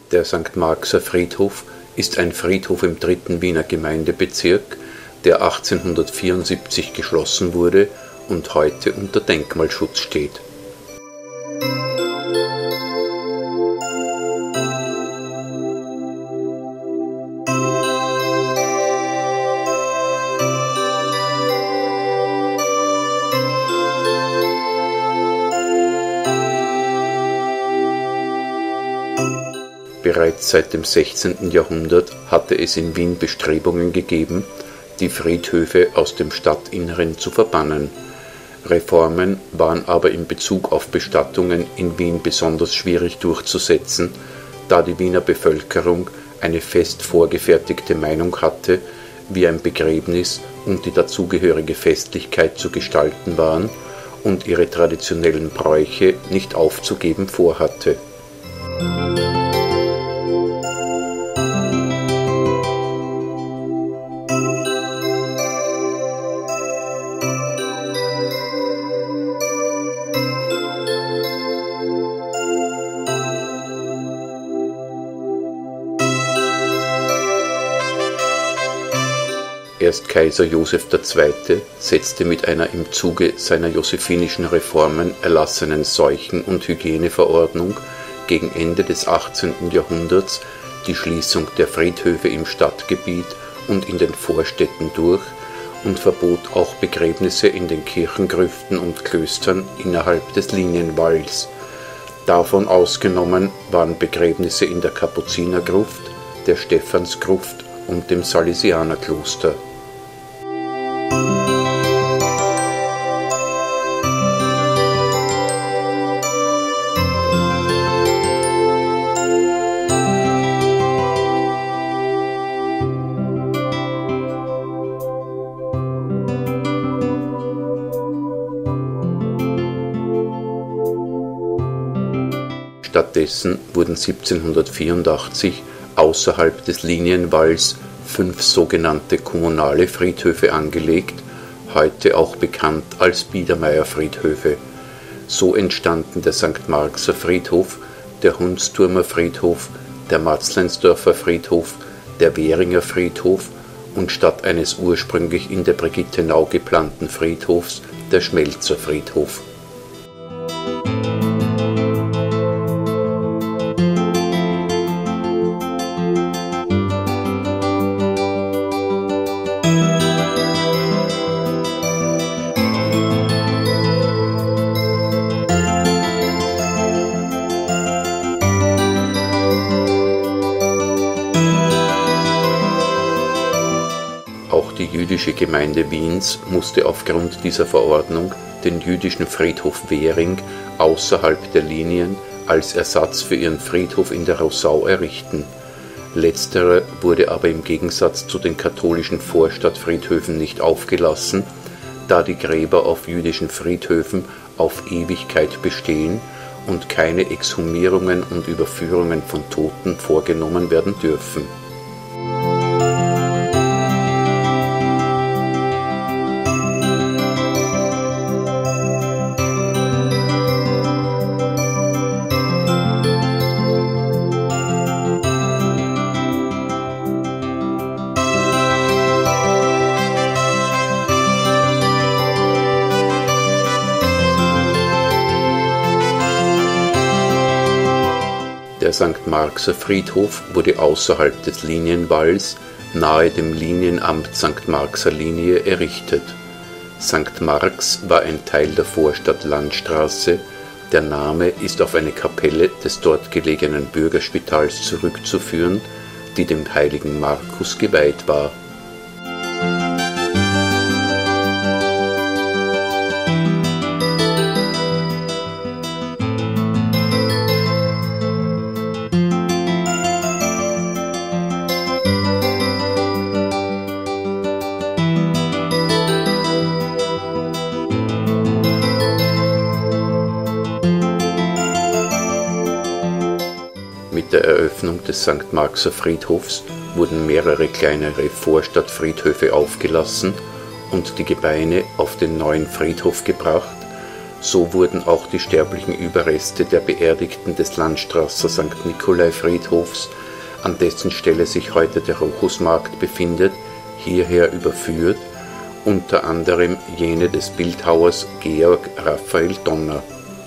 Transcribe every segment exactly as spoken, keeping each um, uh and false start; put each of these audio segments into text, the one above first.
Der Sankt Marxer Friedhof ist ein Friedhof im dritten Wiener Gemeindebezirk, der achtzehnhundertvierundsiebzig geschlossen wurde und heute unter Denkmalschutz steht. Bereits seit dem sechzehnten Jahrhundert hatte es in Wien Bestrebungen gegeben, die Friedhöfe aus dem Stadtinneren zu verbannen. Reformen waren aber in Bezug auf Bestattungen in Wien besonders schwierig durchzusetzen, da die Wiener Bevölkerung eine fest vorgefertigte Meinung hatte, wie ein Begräbnis und die dazugehörige Festlichkeit zu gestalten waren und ihre traditionellen Bräuche nicht aufzugeben vorhatte. Erst Kaiser Joseph der Zweite setzte mit einer im Zuge seiner josephinischen Reformen erlassenen Seuchen- und Hygieneverordnung gegen Ende des achtzehnten Jahrhunderts die Schließung der Friedhöfe im Stadtgebiet und in den Vorstädten durch und verbot auch Begräbnisse in den Kirchengrüften und Klöstern innerhalb des Linienwalls. Davon ausgenommen waren Begräbnisse in der Kapuzinergruft, der Stephansgruft und dem Salesianerkloster. Stattdessen wurden siebzehnhundertvierundachtzig außerhalb des Linienwalls fünf sogenannte kommunale Friedhöfe angelegt, heute auch bekannt als Biedermeierfriedhöfe. So entstanden der Sankt Marxer Friedhof, der Hundsturmer Friedhof, der Matzleinsdorfer Friedhof, der Währinger Friedhof und statt eines ursprünglich in der Brigittenau geplanten Friedhofs der Schmelzer Friedhof. Auch die jüdische Gemeinde Wiens musste aufgrund dieser Verordnung den jüdischen Friedhof Währing außerhalb der Linien als Ersatz für ihren Friedhof in der Rossau errichten. Letzterer wurde aber im Gegensatz zu den katholischen Vorstadtfriedhöfen nicht aufgelassen, da die Gräber auf jüdischen Friedhöfen auf Ewigkeit bestehen und keine Exhumierungen und Überführungen von Toten vorgenommen werden dürfen. Der Sankt Marxer Friedhof wurde außerhalb des Linienwalls, nahe dem Linienamt Sankt Marxer Linie, errichtet. Sankt Marx war ein Teil der Vorstadt Landstraße, der Name ist auf eine Kapelle des dort gelegenen Bürgerspitals zurückzuführen, die dem heiligen Markus geweiht war. Mit der Eröffnung des Sankt Marxer Friedhofs wurden mehrere kleinere Vorstadtfriedhöfe aufgelassen und die Gebeine auf den neuen Friedhof gebracht, So wurden auch die sterblichen Überreste der Beerdigten des Landstrasser Sankt Nikolai-Friedhofs, an dessen Stelle sich heute der Rochusmarkt befindet, hierher überführt, unter anderem jene des Bildhauers Georg Raphael Donner.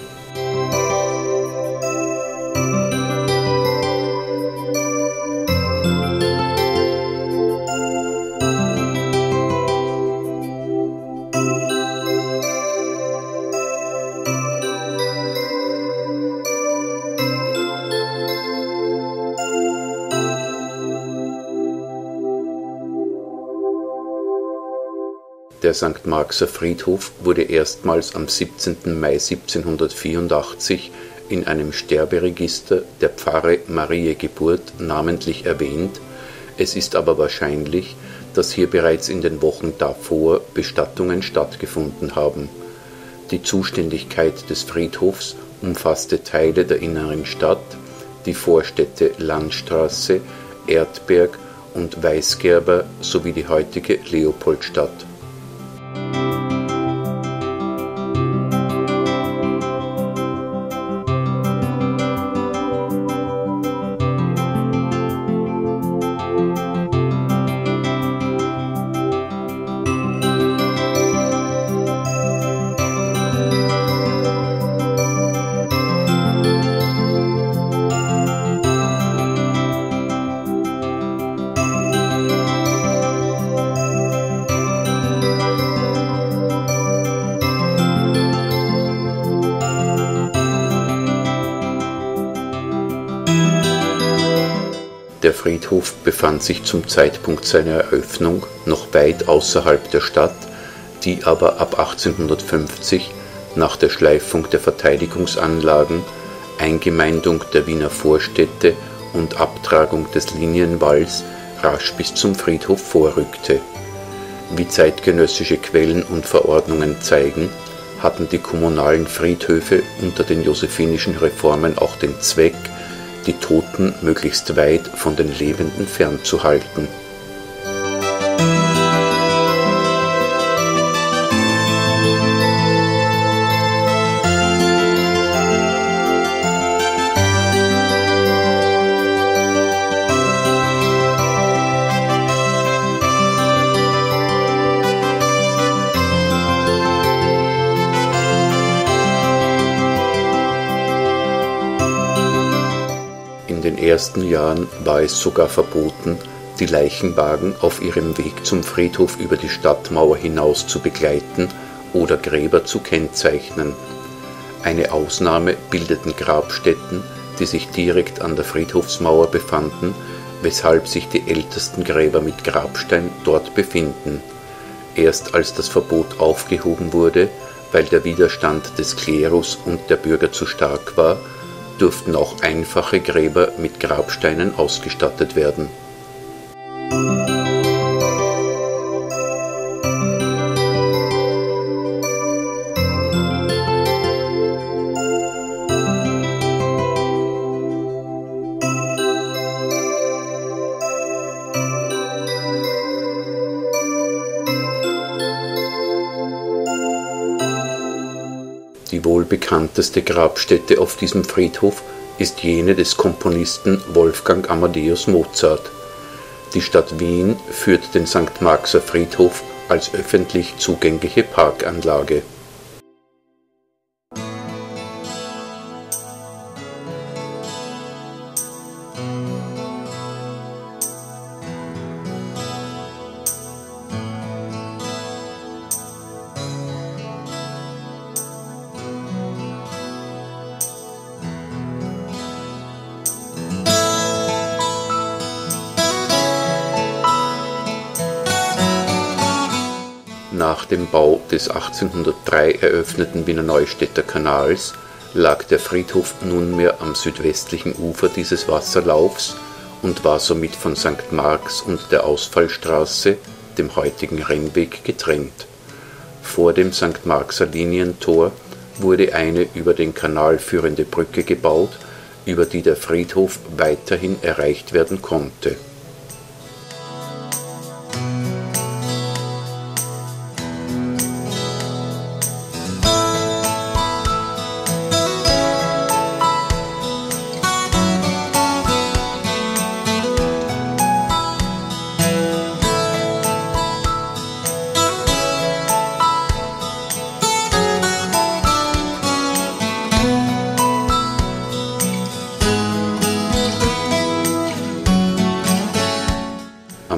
Der Sankt Marxer Friedhof wurde erstmals am siebzehnten Mai siebzehnhundertvierundachtzig in einem Sterberegister der Pfarre Mariä Geburt namentlich erwähnt, es ist aber wahrscheinlich, dass hier bereits in den Wochen davor Bestattungen stattgefunden haben. Die Zuständigkeit des Friedhofs umfasste Teile der inneren Stadt, die Vorstädte Landstraße, Erdberg und Weißgerber sowie die heutige Leopoldstadt. Der Friedhof befand sich zum Zeitpunkt seiner Eröffnung noch weit außerhalb der Stadt, die aber ab achtzehnhundertfünfzig nach der Schleifung der Verteidigungsanlagen, Eingemeindung der Wiener Vorstädte und Abtragung des Linienwalls rasch bis zum Friedhof vorrückte. Wie zeitgenössische Quellen und Verordnungen zeigen, hatten die kommunalen Friedhöfe unter den josephinischen Reformen auch den Zweck, die Toten möglichst weit von den Lebenden fernzuhalten. In den ersten Jahren war es sogar verboten, die Leichenwagen auf ihrem Weg zum Friedhof über die Stadtmauer hinaus zu begleiten oder Gräber zu kennzeichnen. Eine Ausnahme bildeten Grabstätten, die sich direkt an der Friedhofsmauer befanden, weshalb sich die ältesten Gräber mit Grabstein dort befinden. Erst als das Verbot aufgehoben wurde, weil der Widerstand des Klerus und der Bürger zu stark war, durften auch einfache Gräber mit Grabsteinen ausgestattet werden. Die wohl bekannteste Grabstätte auf diesem Friedhof ist jene des Komponisten Wolfgang Amadeus Mozart. Die Stadt Wien führt den Sankt Marxer Friedhof als öffentlich zugängliche Parkanlage. Nach dem Bau des achtzehnhundertdrei eröffneten Wiener Neustädter Kanals lag der Friedhof nunmehr am südwestlichen Ufer dieses Wasserlaufs und war somit von Sankt Marx und der Ausfallstraße, dem heutigen Rennweg, getrennt. Vor dem Sankt Marxer Linientor wurde eine über den Kanal führende Brücke gebaut, über die der Friedhof weiterhin erreicht werden konnte.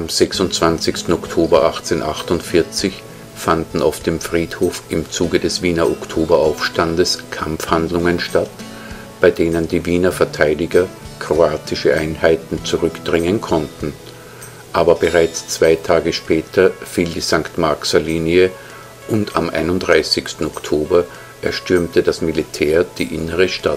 Am sechsundzwanzigsten Oktober achtzehnhundertachtundvierzig fanden auf dem Friedhof im Zuge des Wiener Oktoberaufstandes Kampfhandlungen statt, bei denen die Wiener Verteidiger kroatische Einheiten zurückdrängen konnten. Aber bereits zwei Tage später fiel die Sankt Marxer Linie und am einunddreißigsten Oktober erstürmte das Militär die innere Stadt.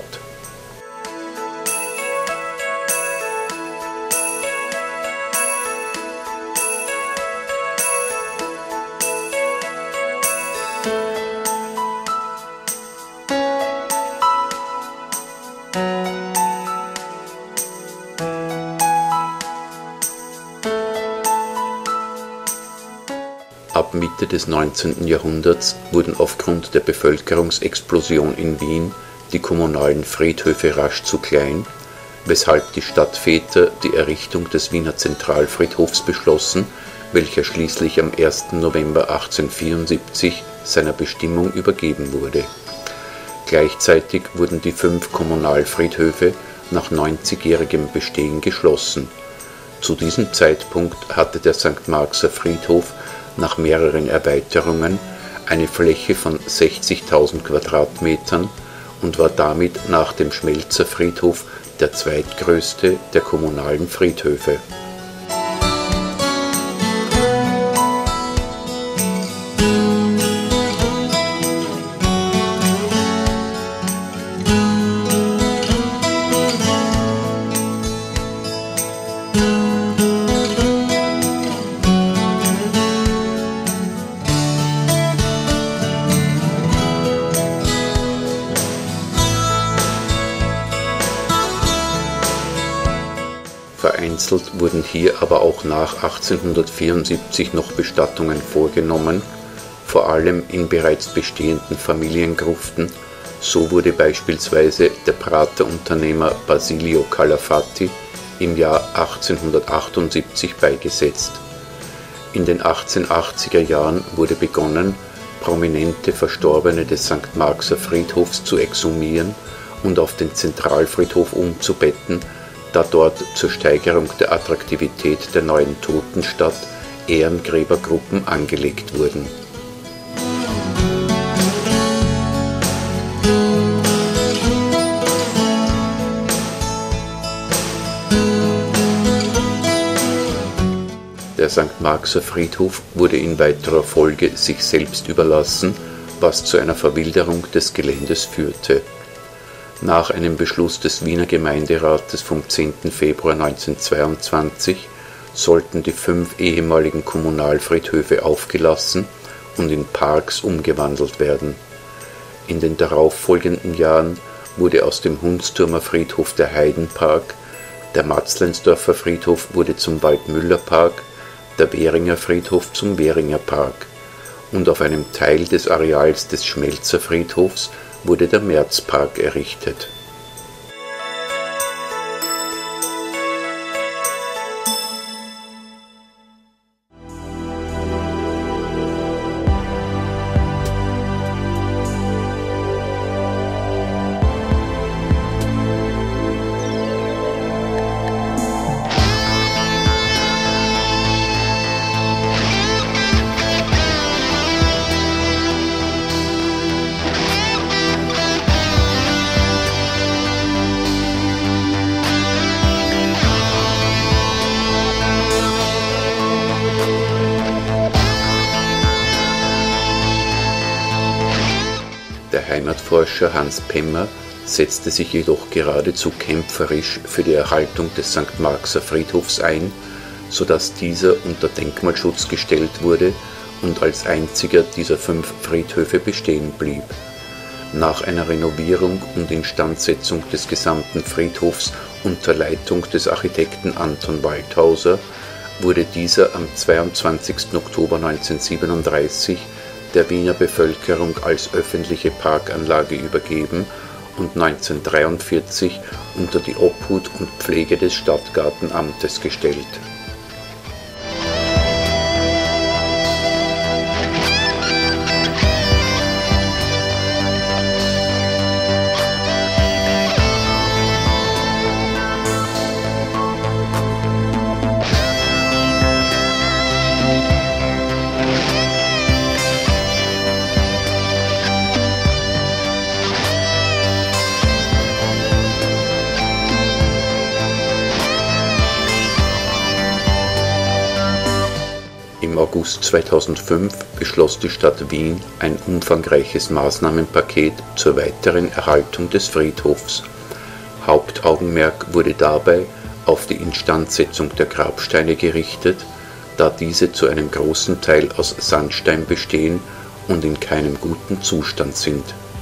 Ab Mitte des neunzehnten Jahrhunderts wurden aufgrund der Bevölkerungsexplosion in Wien die kommunalen Friedhöfe rasch zu klein, weshalb die Stadtväter die Errichtung des Wiener Zentralfriedhofs beschlossen, welcher schließlich am ersten November achtzehnhundertvierundsiebzig seiner Bestimmung übergeben wurde. Gleichzeitig wurden die fünf Kommunalfriedhöfe nach neunzigjährigem Bestehen geschlossen. Zu diesem Zeitpunkt hatte der Sankt Marxer Friedhof nach mehreren Erweiterungen eine Fläche von sechzigtausend Quadratmetern und war damit nach dem Schmelzer Friedhof der zweitgrößte der kommunalen Friedhöfe. Vereinzelt wurden hier aber auch nach achtzehnhundertvierundsiebzig noch Bestattungen vorgenommen, vor allem in bereits bestehenden Familiengruften. So wurde beispielsweise der Praterunternehmer Basilio Calafati im Jahr achtzehnhundertachtundsiebzig beigesetzt. In den achtzehnhundertachtziger Jahren wurde begonnen, prominente Verstorbene des Sankt Marxer Friedhofs zu exhumieren und auf den Zentralfriedhof umzubetten, da dort zur Steigerung der Attraktivität der neuen Totenstadt Ehrengräbergruppen angelegt wurden. Der Sankt Marxer Friedhof wurde in weiterer Folge sich selbst überlassen, was zu einer Verwilderung des Geländes führte. Nach einem Beschluss des Wiener Gemeinderates vom zehnten Februar neunzehnhundertzweiundzwanzig sollten die fünf ehemaligen Kommunalfriedhöfe aufgelassen und in Parks umgewandelt werden. In den darauffolgenden Jahren wurde aus dem Hundsturmer Friedhof der Heidenpark, der Matzleinsdorfer Friedhof wurde zum Waldmüllerpark, der Währinger Friedhof zum Währinger Park und auf einem Teil des Areals des Schmelzer Friedhofs wurde der Märzpark errichtet. Der Heimatforscher Hans Pemmer setzte sich jedoch geradezu kämpferisch für die Erhaltung des Sankt Marxer Friedhofs ein, sodass dieser unter Denkmalschutz gestellt wurde und als einziger dieser fünf Friedhöfe bestehen blieb. Nach einer Renovierung und Instandsetzung des gesamten Friedhofs unter Leitung des Architekten Anton Waldhauser wurde dieser am zweiundzwanzigsten Oktober neunzehnhundertsiebenunddreißig der Wiener Bevölkerung als öffentliche Parkanlage übergeben und neunzehnhundertdreiundvierzig unter die Obhut und Pflege des Stadtgartenamtes gestellt. Im August zweitausendfünf beschloss die Stadt Wien ein umfangreiches Maßnahmenpaket zur weiteren Erhaltung des Friedhofs. Hauptaugenmerk wurde dabei auf die Instandsetzung der Grabsteine gerichtet, da diese zu einem großen Teil aus Sandstein bestehen und in keinem guten Zustand sind.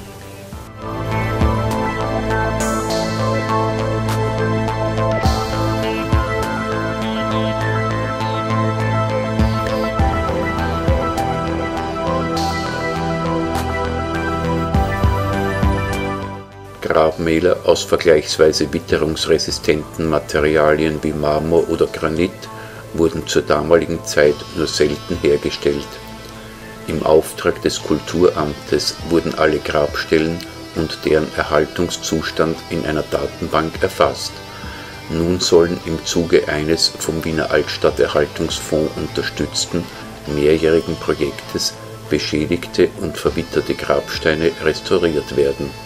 Grabmäler aus vergleichsweise witterungsresistenten Materialien wie Marmor oder Granit wurden zur damaligen Zeit nur selten hergestellt. Im Auftrag des Kulturamtes wurden alle Grabstellen und deren Erhaltungszustand in einer Datenbank erfasst. Nun sollen im Zuge eines vom Wiener Altstadterhaltungsfonds unterstützten mehrjährigen Projektes beschädigte und verwitterte Grabsteine restauriert werden.